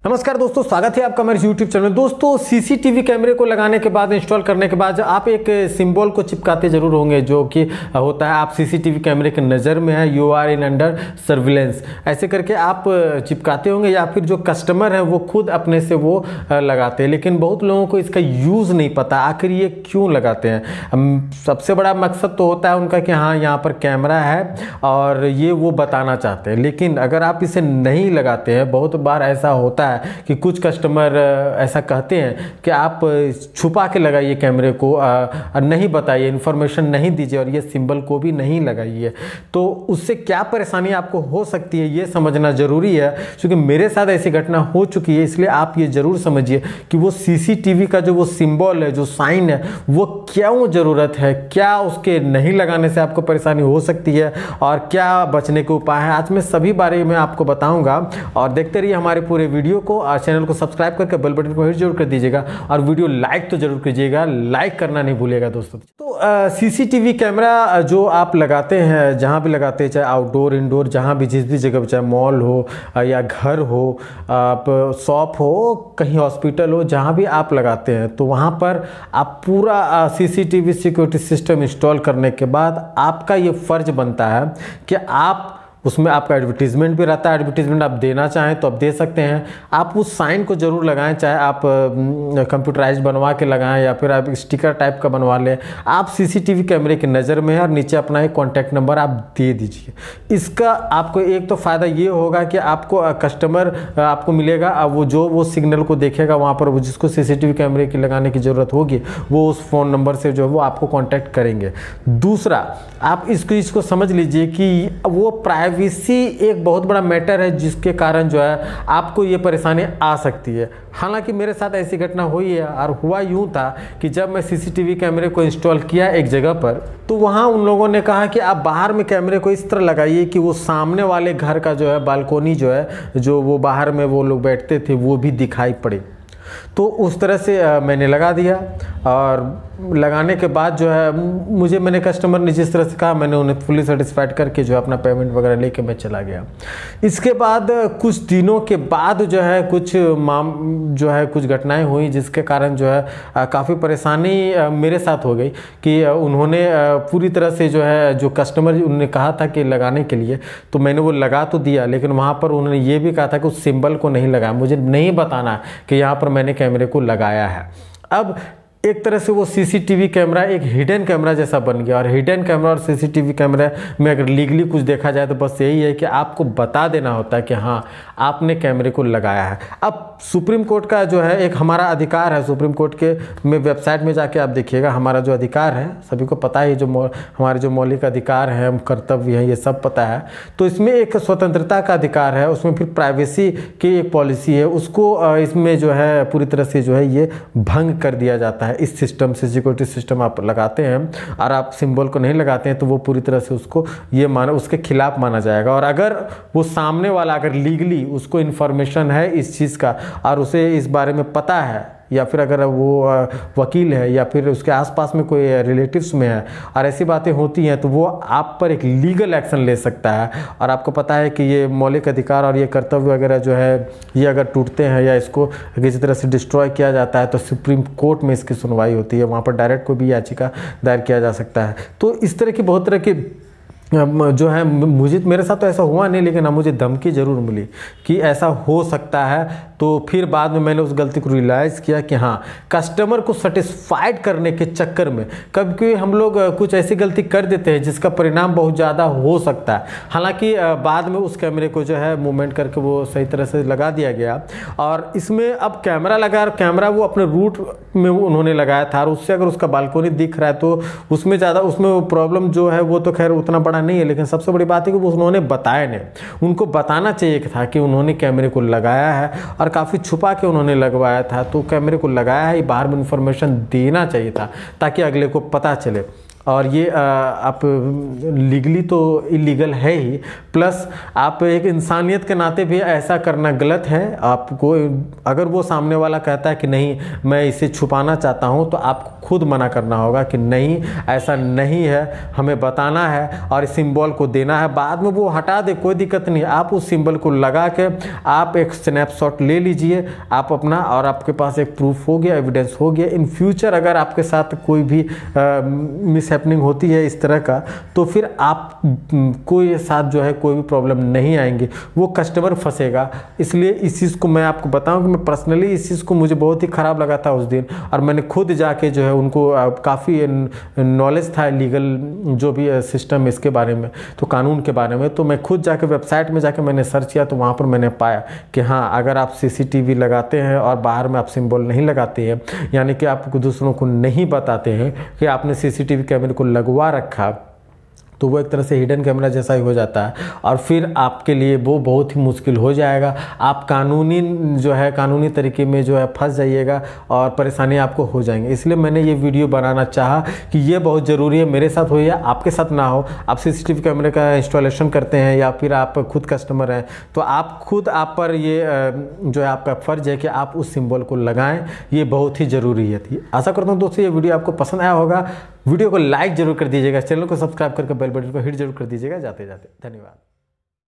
नमस्कार दोस्तों, स्वागत है आपका हमारे यूट्यूब चैनल। दोस्तों, सीसीटीवी कैमरे को लगाने के बाद, इंस्टॉल करने के बाद आप एक सिंबल को चिपकाते जरूर होंगे, जो कि होता है आप सीसीटीवी कैमरे के नज़र में है, you are in under surveillance, ऐसे करके आप चिपकाते होंगे, या फिर जो कस्टमर है वो खुद अपने से वो लगाते हैं। लेकिन बहुत लोगों को इसका यूज़ नहीं पता, आखिर ये क्यों लगाते हैं। सबसे बड़ा मकसद तो होता है उनका कि हाँ यहाँ पर कैमरा है और ये वो बताना चाहते हैं। लेकिन अगर आप इसे नहीं लगाते हैं, बहुत बार ऐसा होता है कि कुछ कस्टमर ऐसा कहते हैं कि आप छुपा के लगाइए कैमरे को, नहीं बताइए, इन्फॉर्मेशन नहीं दीजिए और ये सिंबल को भी नहीं लगाइए। तो उससे क्या परेशानी आपको हो सकती है ये समझना ज़रूरी है, क्योंकि मेरे साथ ऐसी घटना हो चुकी है। इसलिए आप ये ज़रूर समझिए कि वो सीसीटीवी का जो वो सिंबल है, जो साइन है, वो क्यों ज़रूरत है, क्या उसके नहीं लगाने से आपको परेशानी हो सकती है और क्या बचने के उपाय हैं। आज मैं सभी बारे में आपको बताऊँगा और देखते रहिए हमारे पूरे वीडियो को, और चैनल को सब्सक्राइब करके बेल बटन को हिट जरूर कर दीजिएगा और वीडियो लाइक तो जरूर कीजिएगा, लाइक करना नहीं भूलिएगा दोस्तों। तो सीसीटीवी कैमरा जो आप लगाते हैं, जहां भी लगाते हैं, चाहे आउटडोर इंडोर, जहां भी जिस भी जगह, चाहे मॉल हो या घर हो, आप शॉप हो, कहीं हॉस्पिटल हो, जहां भी आप लगाते हैं, तो वहां पर आप पूरा सीसीटीवी सिक्योरिटी सिस्टम इंस्टॉल करने के बाद आपका ये फर्ज बनता है कि आप उसमें आपका एडवर्टीजमेंट भी रहता है। एडवर्टीजमेंट आप देना चाहें तो आप दे सकते हैं। आप उस साइन को जरूर लगाएं, चाहे आप कंप्यूटराइज बनवा के लगाएं या फिर आप स्टिकर टाइप का बनवा लें। आप सीसीटीवी कैमरे की नज़र में है और नीचे अपना एक कॉन्टैक्ट नंबर आप दे दीजिए। इसका आपको एक तो फ़ायदा ये होगा कि आपको कस्टमर आपको मिलेगा, वो सिग्नल को देखेगा वहाँ पर, वो जिसको सीसीटीवी कैमरे की लगाने की ज़रूरत होगी वो उस फ़ोन नंबर से जो है वो आपको कॉन्टैक्ट करेंगे। दूसरा, आप इसको समझ लीजिए कि वो प्राइवेसी एक बहुत बड़ा मैटर है, जिसके कारण जो है आपको ये परेशानी आ सकती है। हालांकि मेरे साथ ऐसी घटना हुई है और हुआ यूं था कि जब मैं सीसीटीवी कैमरे को इंस्टॉल किया एक जगह पर, तो वहां उन लोगों ने कहा कि आप बाहर में कैमरे को इस तरह लगाइए कि वो सामने वाले घर का जो है बालकोनी जो है, जो वो बाहर में वो लोग बैठते थे, वो भी दिखाई पड़े। तो उस तरह से मैंने लगा दिया और लगाने के बाद जो है मैंने कस्टमर ने जिस तरह से कहा, मैंने उन्हें फुली सेटिस्फाइड करके जो है अपना पेमेंट वगैरह लेके मैं चला गया। इसके बाद कुछ दिनों के बाद जो है कुछ घटनाएं हुई, जिसके कारण जो है काफ़ी परेशानी मेरे साथ हो गई कि उन्होंने पूरी तरह से जो है, जो कस्टमर उन्होंने कहा था कि लगाने के लिए, तो मैंने वो लगा तो दिया, लेकिन वहाँ पर उन्होंने ये भी कहा था कि उस सिंबल को नहीं लगाया, मुझे नहीं बताना कि यहाँ पर मैंने कैमरे को लगाया है। अब एक तरह से वो सीसीटीवी कैमरा एक हिडन कैमरा जैसा बन गया। और हिडन कैमरा और सीसीटीवी कैमरा में अगर लीगली कुछ देखा जाए तो बस यही है कि आपको बता देना होता है कि हाँ आपने कैमरे को लगाया है। अब सुप्रीम कोर्ट का जो है एक हमारा अधिकार है, सुप्रीम कोर्ट के में वेबसाइट में जाके आप देखिएगा, हमारा जो अधिकार है सभी को पता है, जो हमारे जो मौलिक अधिकार हैं, कर्तव्य हैं, ये सब पता है। तो इसमें एक स्वतंत्रता का अधिकार है, उसमें फिर प्राइवेसी की एक पॉलिसी है, उसको इसमें जो है पूरी तरह से जो है ये भंग कर दिया जाता है। इस सिस्टम से सिक्योरिटी सिस्टम आप लगाते हैं और आप सिंबल को नहीं लगाते हैं, तो वो पूरी तरह से उसको उसके खिलाफ माना जाएगा। और अगर वो सामने वाला अगर लीगली उसको इन्फॉर्मेशन है इस चीज़ का और उसे इस बारे में पता है, या फिर अगर वो वकील है या फिर उसके आसपास में कोई रिलेटिव्स में है और ऐसी बातें होती हैं, तो वो आप पर एक लीगल एक्शन ले सकता है। और आपको पता है कि ये मौलिक अधिकार और ये कर्तव्य वगैरह जो है, ये अगर टूटते हैं या इसको किसी तरह से डिस्ट्रॉय किया जाता है, तो सुप्रीम कोर्ट में इसकी सुनवाई होती है, वहाँ पर डायरेक्ट कोई भी याचिका दायर किया जा सकता है। तो इस तरह की बहुत तरह की जो है, मेरे साथ तो ऐसा हुआ नहीं, लेकिन मुझे धमकी ज़रूर मिली कि ऐसा हो सकता है। तो फिर बाद में मैंने उस गलती को रियलाइज़ किया कि हाँ, कस्टमर को सेटिस्फाइड करने के चक्कर में कभी हम लोग कुछ ऐसी गलती कर देते हैं जिसका परिणाम बहुत ज़्यादा हो सकता है। हालांकि बाद में उस कैमरे को जो है मूवमेंट करके वो सही तरह से लगा दिया गया। और इसमें अब कैमरा लगा, कैमरा वो अपने रूट में उन्होंने लगाया था, और उससे अगर उसका बालकोनी दिख रहा है तो उसमें प्रॉब्लम जो है वो तो खैर उतना बड़ा नहीं है। लेकिन सबसे बड़ी बात है कि वो उन्होंने बताया नहीं, उनको बताना चाहिए था कि उन्होंने कैमरे को लगाया है और काफ़ी छुपा के उन्होंने लगवाया था। तो कैमरे को लगाया है, बाहर में इंफॉर्मेशन देना चाहिए था ताकि अगले को पता चले। और ये आप लीगली तो इलीगल है ही, प्लस आप एक इंसानियत के नाते भी ऐसा करना गलत है। आपको अगर वो सामने वाला कहता है कि नहीं मैं इसे छुपाना चाहता हूँ, तो आपको खुद मना करना होगा कि नहीं ऐसा नहीं है, हमें बताना है और इस सिंबल को देना है। बाद में वो हटा दे, कोई दिक्कत नहीं, आप उस सिंबल को लगा के आप एक स्नैपशॉट ले लीजिए आप अपना, और आपके पास एक प्रूफ हो गया, एविडेंस हो गया। इन फ्यूचर अगर आपके साथ कोई भी मिसहैपनिंग होती है इस तरह का, तो फिर आप कोई साथ जो है कोई भी प्रॉब्लम नहीं आएंगी, वो कस्टमर फंसेगा। इसलिए इस चीज़ को मैं आपको बताऊं कि मैं पर्सनली इस चीज़ को मुझे बहुत ही ख़राब लगा था उस दिन, और मैंने खुद जाके जो है उनको काफ़ी नॉलेज था लीगल जो भी सिस्टम इसके बारे में, तो कानून के बारे में, तो मैं खुद जाके वेबसाइट में जाके मैंने सर्च किया, तो वहाँ पर मैंने पाया कि हाँ अगर आप CCTV लगाते हैं और बाहर में आप सिंबल नहीं लगाते हैं, यानी कि आप दूसरों को नहीं बताते हैं कि आपने CCTV कैमरे को लगवा रखा, तो वो एक तरह से हिडन कैमरा जैसा ही हो जाता है, और फिर आपके लिए वो बहुत ही मुश्किल हो जाएगा। आप कानूनी जो है कानूनी तरीके में जो है फंस जाइएगा और परेशानी आपको हो जाएंगे। इसलिए मैंने ये वीडियो बनाना चाहा कि ये बहुत ज़रूरी है, मेरे साथ हो या आपके साथ ना हो। आप CCTV कैमरे का इंस्टॉलेशन करते हैं या फिर आप खुद कस्टमर हैं, तो आप पर ये जो है आपका फ़र्ज़ है कि आप उस सिंबल को लगाएं, ये बहुत ही ज़रूरी है। आशा करता हूँ दोस्तों ये वीडियो आपको पसंद आया होगा। वीडियो को लाइक जरूर कर दीजिएगा, चैनल को सब्सक्राइब करके बेल बटन को हिट जरूर कर दीजिएगा। जाते जाते धन्यवाद।